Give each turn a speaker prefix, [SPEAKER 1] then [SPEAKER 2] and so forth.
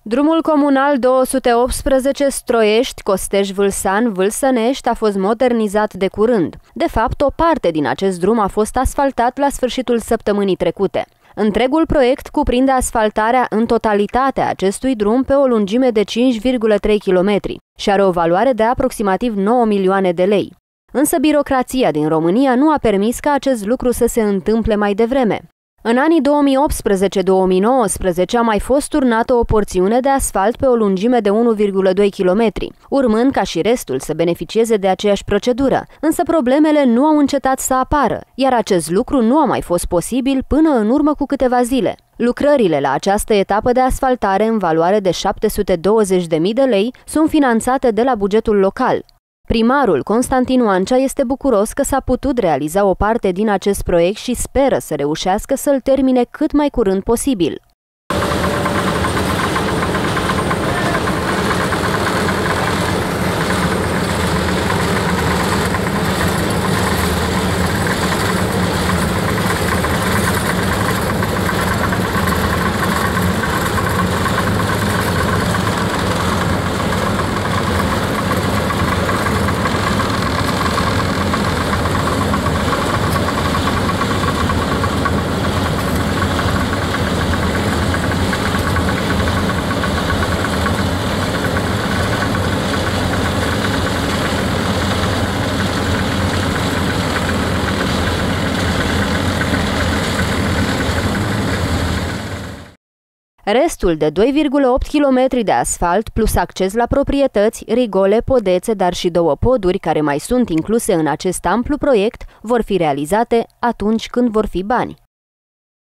[SPEAKER 1] Drumul comunal 218 Stroiești-Costești-Vâlsan-Vâlsănești a fost modernizat de curând. De fapt, o parte din acest drum a fost asfaltat la sfârșitul săptămânii trecute. Întregul proiect cuprinde asfaltarea în totalitate a acestui drum pe o lungime de 5,3 km și are o valoare de aproximativ 9 milioane de lei. Însă birocrația din România nu a permis ca acest lucru să se întâmple mai devreme. În anii 2018-2019 a mai fost turnată o porțiune de asfalt pe o lungime de 1,2 km, urmând ca și restul să beneficieze de aceeași procedură, însă problemele nu au încetat să apară, iar acest lucru nu a mai fost posibil până în urmă cu câteva zile. Lucrările la această etapă de asfaltare în valoare de 720.000 de lei sunt finanțate de la bugetul local. Primarul Constantinu Ancea este bucuros că s-a putut realiza o parte din acest proiect și speră să reușească să-l termine cât mai curând posibil. Restul de 2,8 km de asfalt, plus acces la proprietăți, rigole, podețe, dar și 2 poduri care mai sunt incluse în acest amplu proiect, vor fi realizate atunci când vor fi bani.